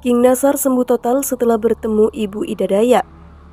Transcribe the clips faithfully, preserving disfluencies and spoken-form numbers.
King Nasar sembuh total setelah bertemu Ibu Ida Dayak.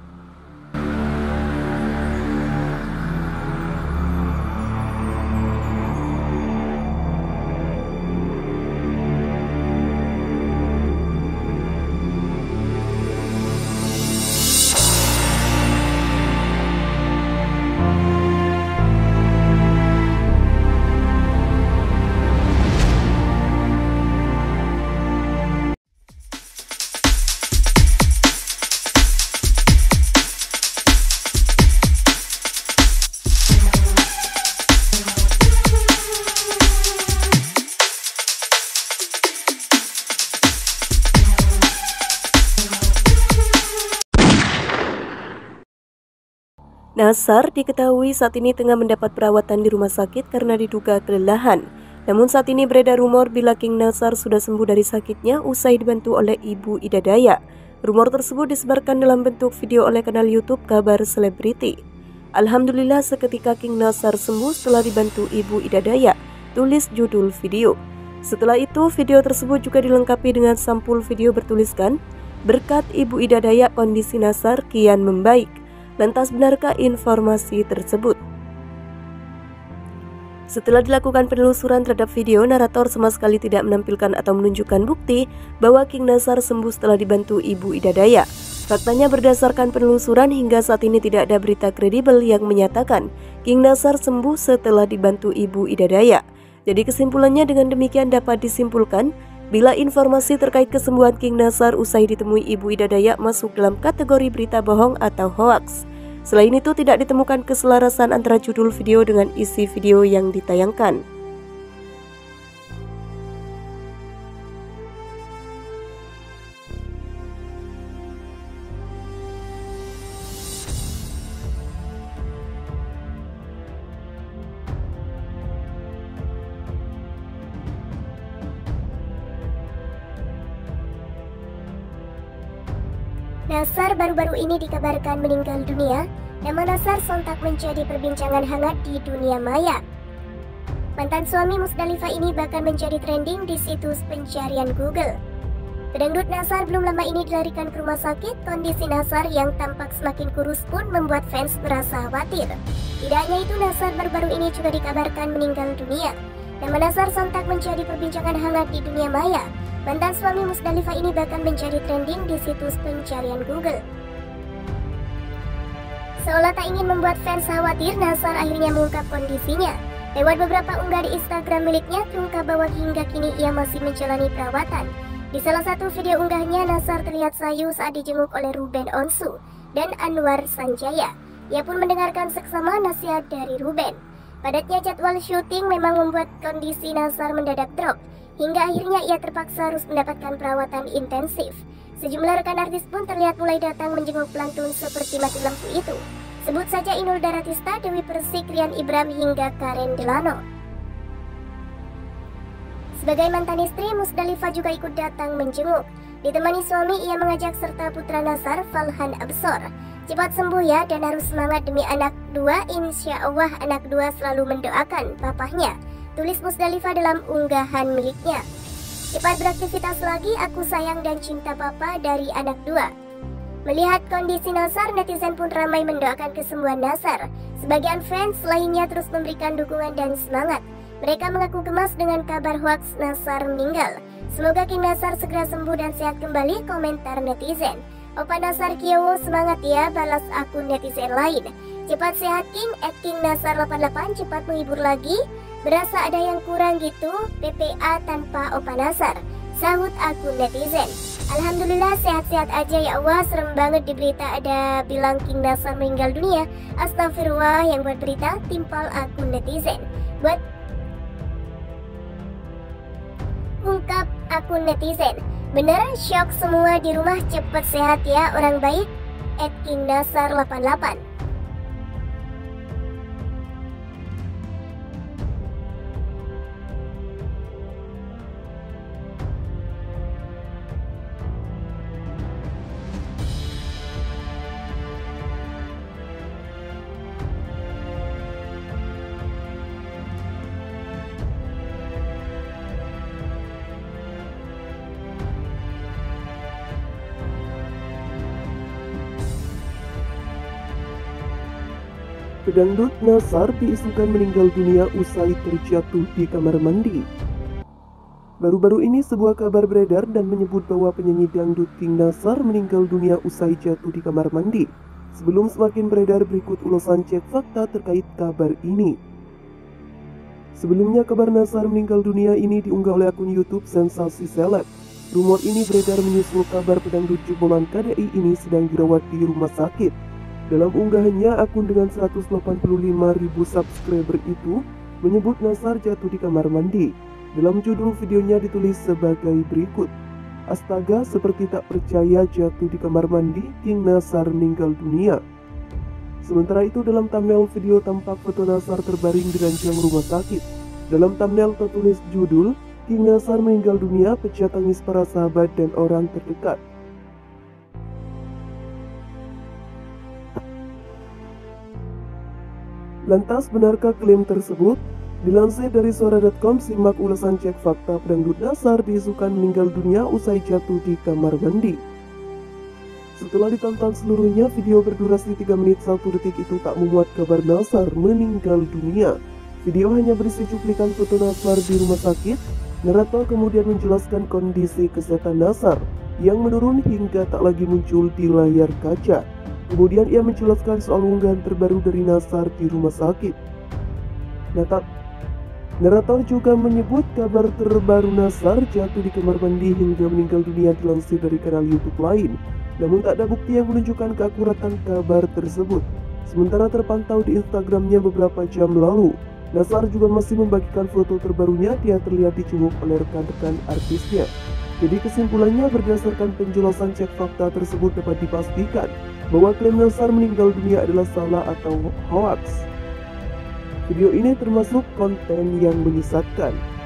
Nasar diketahui saat ini tengah mendapat perawatan di rumah sakit karena diduga kelelahan. Namun saat ini beredar rumor bila King Nasar sudah sembuh dari sakitnya usai dibantu oleh Ibu Ida Dayak. Rumor tersebut disebarkan dalam bentuk video oleh kanal YouTube Kabar Selebriti. Alhamdulillah seketika King Nasar sembuh setelah dibantu Ibu Ida Dayak, tulis judul video. Setelah itu video tersebut juga dilengkapi dengan sampul video bertuliskan, berkat Ibu Ida Dayak kondisi Nasar kian membaik. Lantas benarkah informasi tersebut? Setelah dilakukan penelusuran terhadap video, narator sama sekali tidak menampilkan atau menunjukkan bukti bahwa King Nasar sembuh setelah dibantu Ibu Ida Dayak. Faktanya berdasarkan penelusuran hingga saat ini tidak ada berita kredibel yang menyatakan King Nasar sembuh setelah dibantu Ibu Ida Dayak. Jadi kesimpulannya dengan demikian dapat disimpulkan bila informasi terkait kesembuhan King Nasar usai ditemui Ibu Ida Dayak masuk dalam kategori berita bohong atau hoaks. Selain itu tidak ditemukan keselarasan antara judul video dengan isi video yang ditayangkan. Nasar baru-baru ini dikabarkan meninggal dunia. Nama Nasar sontak menjadi perbincangan hangat di dunia maya. Mantan suami Musdalifah ini bahkan menjadi trending di situs pencarian Google. Pedangdut Nasar belum lama ini dilarikan ke rumah sakit. Kondisi Nasar yang tampak semakin kurus pun membuat fans merasa khawatir. Tidak hanya itu, Nasar baru-baru ini juga dikabarkan meninggal dunia. Nama Nasar sontak menjadi perbincangan hangat di dunia maya. Mantan suami Musdalifah ini bahkan menjadi trending di situs pencarian Google. Seolah tak ingin membuat fans khawatir, Nasar akhirnya mengungkap kondisinya. Lewat beberapa unggah di Instagram miliknya, terungkap bahwa hingga kini ia masih menjalani perawatan. Di salah satu video unggahnya, Nasar terlihat sayu saat dijenguk oleh Ruben Onsu dan Anwar Sanjaya. Ia pun mendengarkan seksama nasihat dari Ruben. Padatnya jadwal syuting memang membuat kondisi Nasar mendadak drop. Hingga akhirnya ia terpaksa harus mendapatkan perawatan intensif. Sejumlah rekan artis pun terlihat mulai datang menjenguk pelantun seperti mati lampu itu. Sebut saja Inul Daratista, Dewi Persik, Rian Ibram hingga Karen Delano. Sebagai mantan istri, Musdalifah juga ikut datang menjenguk. Ditemani suami, ia mengajak serta putra Nasar, Falhan Absor. Cepat sembuh ya dan harus semangat demi anak dua, insya Allah anak dua selalu mendoakan papahnya. Tulis Musdalifah dalam unggahan miliknya. Cepat beraktivitas lagi, aku sayang dan cinta papa dari anak dua. Melihat kondisi Nasar, netizen pun ramai mendoakan kesembuhan Nasar. Sebagian fans lainnya terus memberikan dukungan dan semangat. Mereka mengaku gemas dengan kabar hoaks Nasar meninggal. Semoga King Nasar segera sembuh dan sehat kembali, komentar netizen. Opa Nasar Kiowo semangat ya, balas akun netizen lain. Cepat sehat King, at King Nasar delapan puluh delapan, cepat menghibur lagi. Berasa ada yang kurang gitu, P P A tanpa Opa Nasar, sahut akun netizen. Alhamdulillah sehat-sehat aja ya Allah. Serem banget di berita ada bilang King Nasar meninggal dunia. Astagfirullah, yang buat berita timpal akun netizen. Buat ungkap akun netizen, bener syok semua di rumah, cepet sehat ya orang baik, at King Nasar delapan puluh delapan. Pedangdut Nassar diisukan meninggal dunia usai terjatuh di kamar mandi. Baru-baru ini sebuah kabar beredar dan menyebut bahwa penyanyi dangdut King Nassar meninggal dunia usai jatuh di kamar mandi. Sebelum semakin beredar, berikut ulasan cek fakta terkait kabar ini. Sebelumnya kabar Nassar meninggal dunia ini diunggah oleh akun YouTube Sensasi Seleb. Rumor ini beredar menyusul kabar pedangdut jebolan K D I ini sedang dirawat di rumah sakit. Dalam unggahannya, akun dengan seratus delapan puluh lima ribu subscriber itu menyebut Nassar jatuh di kamar mandi. Dalam judul videonya ditulis sebagai berikut. Astaga, seperti tak percaya jatuh di kamar mandi, King Nassar meninggal dunia. Sementara itu dalam thumbnail video tampak foto Nassar terbaring di ranjang rumah sakit. Dalam thumbnail tertulis judul, King Nassar meninggal dunia, pecah tangis para sahabat dan orang terdekat. Lantas benarkah klaim tersebut? Dilansir dari suara titik com, simak ulasan cek fakta pedangdut Nassar diisukan meninggal dunia usai jatuh di kamar mandi. Setelah ditonton seluruhnya, video berdurasi tiga menit satu detik itu tak memuat kabar Nassar meninggal dunia. Video hanya berisi cuplikan foto Nassar di rumah sakit. Narator kemudian menjelaskan kondisi kesehatan Nassar yang menurun hingga tak lagi muncul di layar kaca. Kemudian ia menjelaskan soal unggahan terbaru dari Nassar di rumah sakit. Narator juga menyebut kabar terbaru Nassar jatuh di kamar mandi hingga meninggal dunia dilansir dari kanal YouTube lain. Namun tak ada bukti yang menunjukkan keakuratan kabar tersebut. Sementara terpantau di Instagramnya beberapa jam lalu, Nassar juga masih membagikan foto terbarunya. Dia terlihat dicenguk oleh rekan-rekan artisnya. Jadi kesimpulannya, berdasarkan penjelasan cek fakta tersebut dapat dipastikan bahwa klaim Nassar meninggal dunia adalah salah atau hoax. Video ini termasuk konten yang menyesatkan.